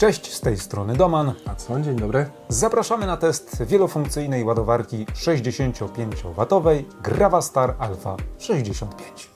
Cześć, z tej strony Doman. Adson, dzień dobry. Zapraszamy na test wielofunkcyjnej ładowarki 65W Gravastar Alpha 65.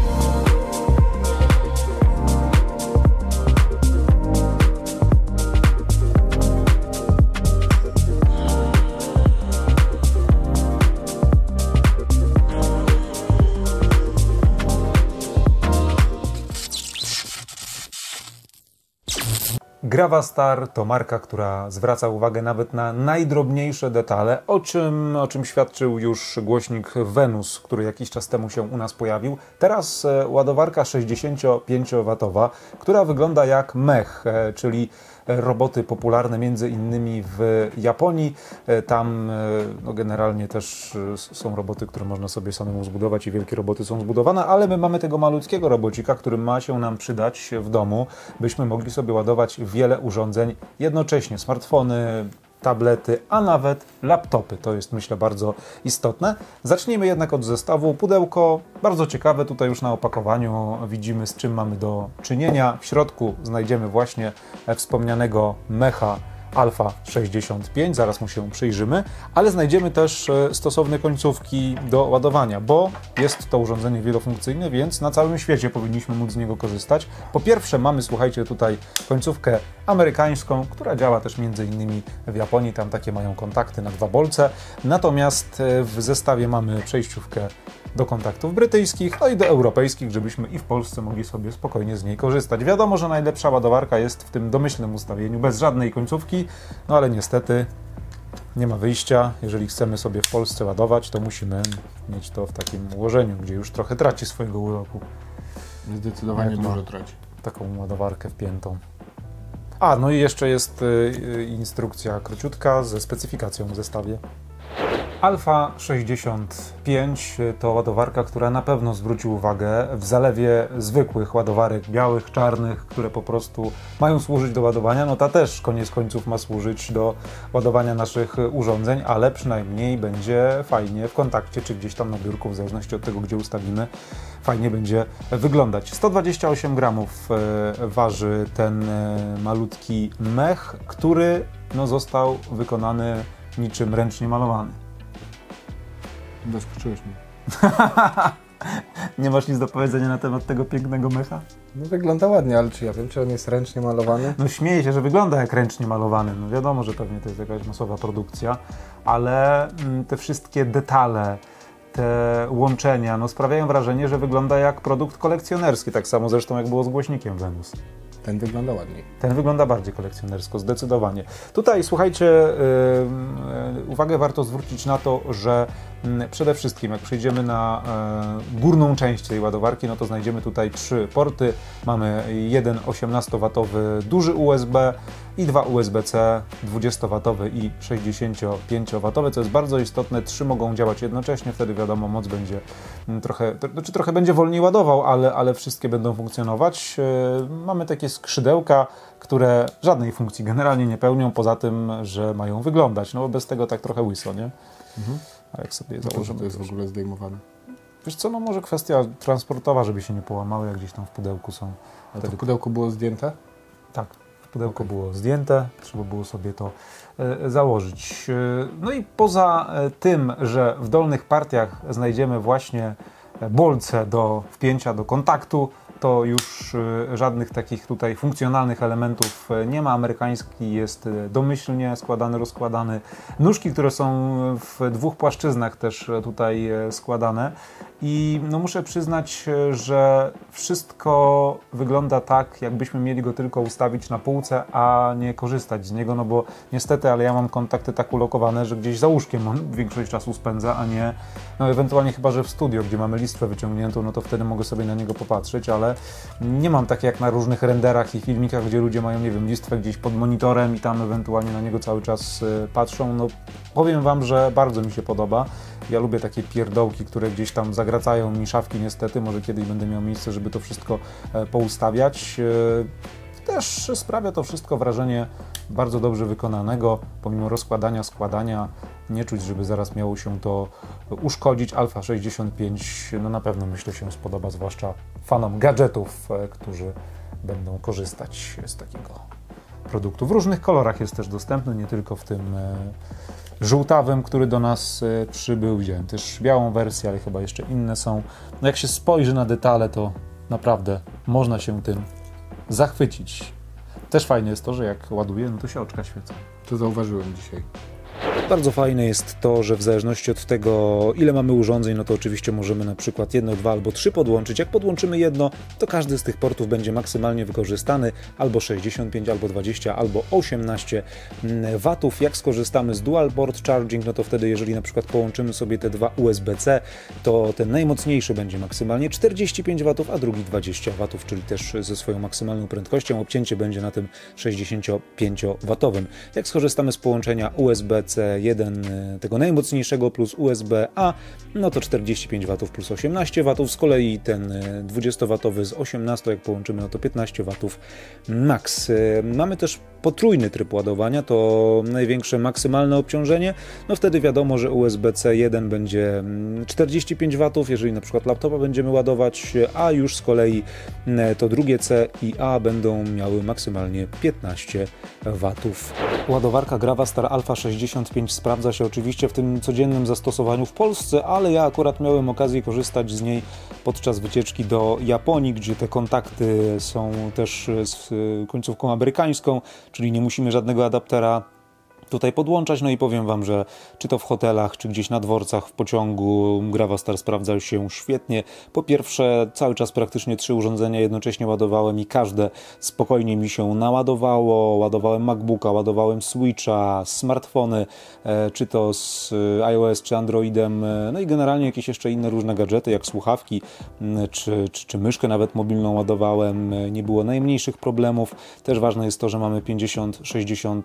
Gravastar to marka, która zwraca uwagę nawet na najdrobniejsze detale, o czym świadczył już głośnik Venus, który jakiś czas temu się u nas pojawił. Teraz ładowarka 65W, która wygląda jak mech, czyli roboty popularne między innymi w Japonii. Tam generalnie też są roboty, które można sobie samemu zbudować i wielkie roboty są zbudowane, ale my mamy tego malutkiego robocika, który ma się nam przydać w domu, byśmy mogli sobie ładować wiele urządzeń jednocześnie, smartfony, tablety, a nawet laptopy. To jest, myślę, bardzo istotne. Zacznijmy jednak od zestawu. Pudełko bardzo ciekawe. Tutaj już na opakowaniu widzimy, z czym mamy do czynienia. W środku znajdziemy właśnie wspomnianego mecha Alpha 65, zaraz mu się przyjrzymy, ale znajdziemy też stosowne końcówki do ładowania, bo jest to urządzenie wielofunkcyjne, więc na całym świecie powinniśmy móc z niego korzystać. Po pierwsze mamy, słuchajcie, tutaj końcówkę amerykańską, która działa też między innymi w Japonii, tam takie mają kontakty na 2 bolce, natomiast w zestawie mamy przejściówkę do kontaktów brytyjskich, no i do europejskich, żebyśmy i w Polsce mogli sobie spokojnie z niej korzystać. Wiadomo, że najlepsza ładowarka jest w tym domyślnym ustawieniu, bez żadnej końcówki, no ale niestety nie ma wyjścia. Jeżeli chcemy sobie w Polsce ładować, to musimy mieć to w takim ułożeniu, gdzie już trochę traci swojego uroku. Zdecydowanie dużo traci. Taką ładowarkę wpiętą. A, no i jeszcze jest instrukcja króciutka ze specyfikacją w zestawie. Alpha 65 to ładowarka, która na pewno zwróci uwagę w zalewie zwykłych ładowarek białych, czarnych, które po prostu mają służyć do ładowania. No ta też koniec końców ma służyć do ładowania naszych urządzeń, ale przynajmniej będzie fajnie w kontakcie, czy gdzieś tam na biurku, w zależności od tego, gdzie ustawimy, fajnie będzie wyglądać. 128 gramów waży ten malutki mech, który został wykonany niczym ręcznie malowany. Zaskoczyłeś mnie. Nie masz nic do powiedzenia na temat tego pięknego mecha? No wygląda ładnie, ale czy ja wiem, czy on jest ręcznie malowany? No śmieję się, że wygląda jak ręcznie malowany. No wiadomo, że pewnie to jest jakaś masowa produkcja, ale te wszystkie detale, te łączenia, sprawiają wrażenie, że wygląda jak produkt kolekcjonerski. Tak samo zresztą jak było z głośnikiem Venus. Ten wygląda ładniej. Ten wygląda bardziej kolekcjonersko, zdecydowanie. Tutaj, słuchajcie, uwagę warto zwrócić na to, że przede wszystkim jak przejdziemy na górną część tej ładowarki, no to znajdziemy tutaj 3 porty. Mamy jeden 18W duży USB i 2 USB-C 20W i 65W, co jest bardzo istotne. 3 mogą działać jednocześnie, wtedy wiadomo, moc będzie trochę będzie wolniej ładował, ale wszystkie będą funkcjonować. Mamy takie skrzydełka, które żadnej funkcji generalnie nie pełnią, poza tym, że mają wyglądać. No bo bez tego tak trochę łyso, nie? Mhm. A jak sobie założymy, to jest w ogóle zdejmowane. Wiesz co, no może kwestia transportowa, żeby się nie połamały, jak gdzieś tam w pudełku są. A to w pudełku było zdjęte? Tak, w pudełku było zdjęte, trzeba było sobie to założyć. No i poza tym, że w dolnych partiach znajdziemy właśnie bolce do wpięcia do kontaktu, to już żadnych takich tutaj funkcjonalnych elementów nie ma. Amerykański jest domyślnie składany, rozkładany. Nóżki, które są w 2 płaszczyznach też tutaj składane. I muszę przyznać, że wszystko wygląda tak, jakbyśmy mieli go tylko ustawić na półce, a nie korzystać z niego, no bo niestety, ale ja mam kontakty tak ulokowane, że gdzieś za łóżkiem on większość czasu spędza, a nie, ewentualnie chyba, że w studio, gdzie mamy listwę wyciągniętą, no to wtedy mogę sobie na niego popatrzeć, ale nie mam tak jak na różnych renderach i filmikach, gdzie ludzie mają, nie wiem, listwę gdzieś pod monitorem i tam ewentualnie na niego cały czas patrzą. No powiem Wam, że bardzo mi się podoba. Ja lubię takie pierdołki, które gdzieś tam zagracają mi szafki niestety. Może kiedyś będę miał miejsce, żeby to wszystko poustawiać. Też sprawia to wszystko wrażenie bardzo dobrze wykonanego, pomimo rozkładania, składania. Nie czuć, żeby zaraz miało się to uszkodzić. Alpha 65 na pewno, myślę, się spodoba, zwłaszcza fanom gadżetów, którzy będą korzystać z takiego produktu. W różnych kolorach jest też dostępny, nie tylko w tym żółtawym, który do nas przybył. Widziałem też białą wersję, ale chyba jeszcze inne są. No jak się spojrzy na detale, to naprawdę można się tym zachwycić. Też fajne jest to, że jak ładuję, no to się oczka świecą. To zauważyłem dzisiaj. Bardzo fajne jest to, że w zależności od tego, ile mamy urządzeń, no to oczywiście możemy na przykład 1, 2 albo 3 podłączyć. Jak podłączymy jedno, to każdy z tych portów będzie maksymalnie wykorzystany, albo 65, albo 20, albo 18 watów. Jak skorzystamy z dual port charging, no to wtedy, jeżeli na przykład połączymy sobie te dwa USB-C, to ten najmocniejszy będzie maksymalnie 45 watów, a drugi 20 watów, czyli też ze swoją maksymalną prędkością. Obcięcie będzie na tym 65-watowym. Jak skorzystamy z połączenia USB-C 1 tego najmocniejszego plus USB-A, no to 45 W plus 18 W, z kolei ten 20W z 18, jak połączymy, no to 15 W max. Mamy też potrójny tryb ładowania, to największe maksymalne obciążenie, no wtedy wiadomo, że USB-C 1 będzie 45 W, jeżeli na przykład laptopa będziemy ładować, a już z kolei to drugie C i A będą miały maksymalnie 15 W. Ładowarka Gravastar Alpha 65 sprawdza się oczywiście w tym codziennym zastosowaniu w Polsce, ale ja akurat miałem okazję korzystać z niej podczas wycieczki do Japonii, gdzie te kontakty są też z końcówką amerykańską, czyli nie musimy żadnego adaptera tutaj podłączać. No i powiem Wam, że czy to w hotelach, czy gdzieś na dworcach, w pociągu Gravastar sprawdza się świetnie. Po pierwsze, cały czas praktycznie 3 urządzenia jednocześnie ładowałem i każde spokojnie mi się naładowało. Ładowałem MacBooka, ładowałem Switcha, smartfony, czy to z iOS, czy Androidem, no i generalnie jakieś jeszcze inne różne gadżety, jak słuchawki, czy myszkę nawet mobilną ładowałem. Nie było najmniejszych problemów. Też ważne jest to, że mamy 50-60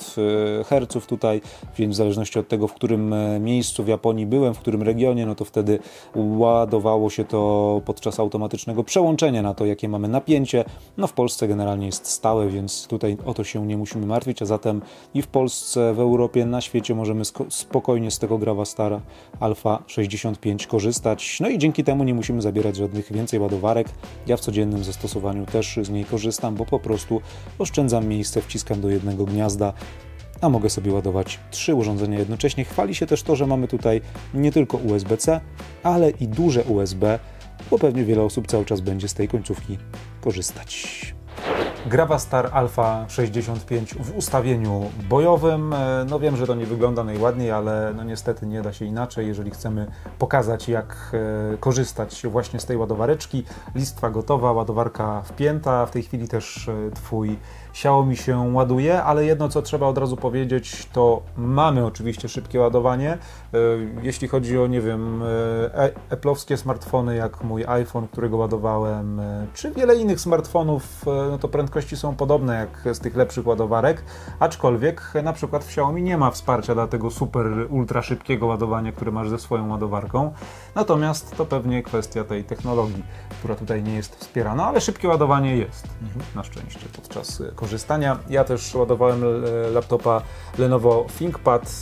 Hz tutaj, więc w zależności od tego, w którym miejscu w Japonii byłem, w którym regionie, no to wtedy ładowało się to podczas automatycznego przełączenia na to, jakie mamy napięcie. No w Polsce generalnie jest stałe, więc tutaj o to się nie musimy martwić, a zatem i w Polsce, w Europie, na świecie możemy spokojnie z tego Gravastara Alpha 65 korzystać. No i dzięki temu nie musimy zabierać żadnych więcej ładowarek. Ja w codziennym zastosowaniu też z niej korzystam, bo po prostu oszczędzam miejsce, wciskam do jednego gniazda, a mogę sobie ładować 3 urządzenia jednocześnie. Chwali się też to, że mamy tutaj nie tylko USB-C, ale i duże USB, bo pewnie wiele osób cały czas będzie z tej końcówki korzystać. Gravastar Alpha 65 w ustawieniu bojowym. No wiem, że to nie wygląda najładniej, ale no niestety nie da się inaczej, jeżeli chcemy pokazać, jak korzystać właśnie z tej ładowareczki. Listwa gotowa, ładowarka wpięta. W tej chwili też Twój Xiaomi się ładuje, ale jedno, co trzeba od razu powiedzieć, to mamy oczywiście szybkie ładowanie. Jeśli chodzi o, nie wiem, Apple'owskie smartfony, jak mój iPhone, którego ładowałem, czy wiele innych smartfonów, no to prędkości są podobne jak z tych lepszych ładowarek, aczkolwiek na przykład w Xiaomi nie ma wsparcia dla tego super ultra szybkiego ładowania, które masz ze swoją ładowarką. Natomiast to pewnie kwestia tej technologii, która tutaj nie jest wspierana, ale szybkie ładowanie jest na szczęście podczas korzystania. Ja też ładowałem laptopa Lenovo ThinkPad,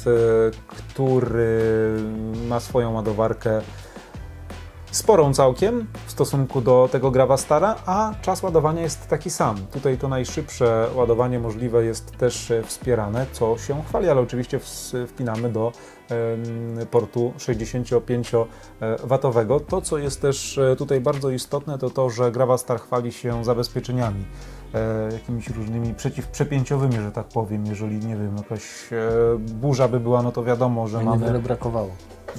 który ma swoją ładowarkę sporą całkiem w stosunku do tego Gravastara, a czas ładowania jest taki sam. Tutaj to najszybsze ładowanie możliwe jest też wspierane, co się chwali, ale oczywiście wpinamy do portu 65W. To, co jest też tutaj bardzo istotne, to to, że Gravastar chwali się zabezpieczeniami, jakimiś różnymi przeciwprzepięciowymi, że tak powiem. Jeżeli, nie wiem, jakaś burza by była, no to wiadomo, że mamy... Niewiele brakowało.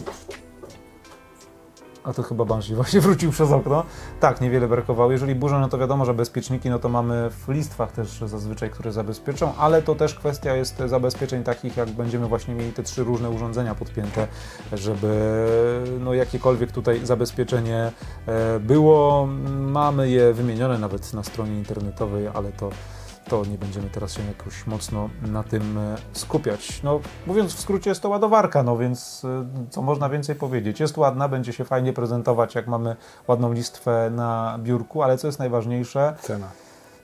A to chyba Banshee właśnie wrócił przez okno. Tak, niewiele brakowało. Jeżeli burza, no to wiadomo, że bezpieczniki, no to mamy w listwach też zazwyczaj, które zabezpieczą, ale to też kwestia jest zabezpieczeń takich, jak będziemy właśnie mieli te 3 różne urządzenia podpięte, żeby no jakiekolwiek tutaj zabezpieczenie było. Mamy je wymienione nawet na stronie internetowej, ale to nie będziemy teraz się jakoś mocno na tym skupiać. No, mówiąc w skrócie, jest to ładowarka, no więc co można więcej powiedzieć? Jest ładna, będzie się fajnie prezentować, jak mamy ładną listwę na biurku, ale co jest najważniejsze? Cena.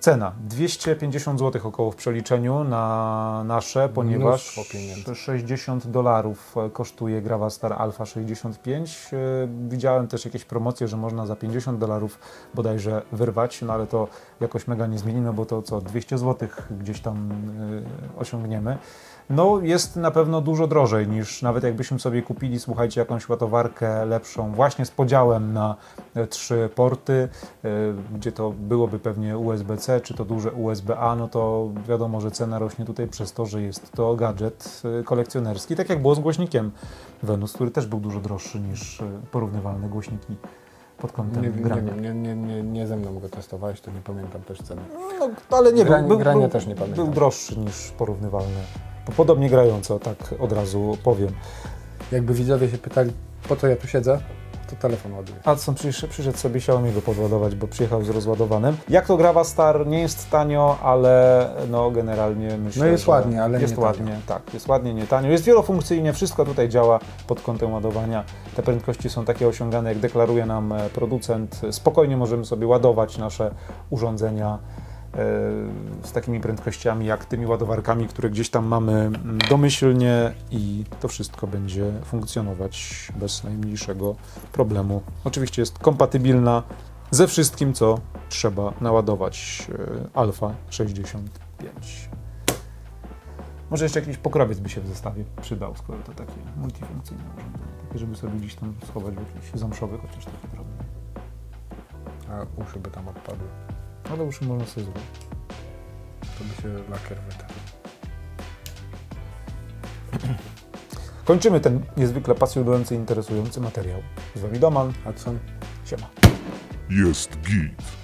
Cena 250 zł około w przeliczeniu na nasze, ponieważ Mnóstwo pieniędzy. $60 kosztuje Gravastar Alpha 65. Widziałem też jakieś promocje, że można za $50 bodajże wyrwać, no ale to jakoś mega nie zmieni, no bo to co, 200 zł gdzieś tam osiągniemy. No jest na pewno dużo drożej niż nawet jakbyśmy sobie kupili, słuchajcie, jakąś ładowarkę lepszą, właśnie z podziałem na 3 porty, gdzie to byłoby pewnie USB-C, czy to duże USB-A, no to wiadomo, że cena rośnie tutaj przez to, że jest to gadżet kolekcjonerski, tak jak było z głośnikiem Venus, który też był dużo droższy niż porównywalne głośniki pod kątem grania. Nie ze mną go testowałeś, to nie pamiętam też ceny. No, ale nie Grania też nie pamiętam. Był droższy niż porównywalne. Podobnie grająco, tak od razu powiem. Jakby widzowie się pytali, po co ja tu siedzę, to telefon ładuję. Adson przyszedł sobie Xiaomi go podładować, bo przyjechał z rozładowanym. Jak to Gravastar, nie jest tanio, ale no generalnie myślę, No jest że ładnie, ale jest nie ładnie, tanio. tak, jest ładnie, nie tanio. Jest wielofunkcyjnie, wszystko tutaj działa pod kątem ładowania. Te prędkości są takie osiągane, jak deklaruje nam producent. Spokojnie możemy sobie ładować nasze urządzenia z takimi prędkościami jak tymi ładowarkami, które gdzieś tam mamy domyślnie i to wszystko będzie funkcjonować bez najmniejszego problemu. Oczywiście jest kompatybilna ze wszystkim, co trzeba naładować Alpha 65. Może jeszcze jakiś pokrowiec by się w zestawie przydał, skoro to takie multifunkcyjne urządzenie, takie, żeby sobie gdzieś tam schować w jakiś zamszowy, chociaż taki drobny. A uszy by tam odpadły. Ale już można sobie zrobić. To by się lakier wytarł. Kończymy ten niezwykle pasjonujący i interesujący materiał. Z Wami Doman. Adson? Siema. Jest git.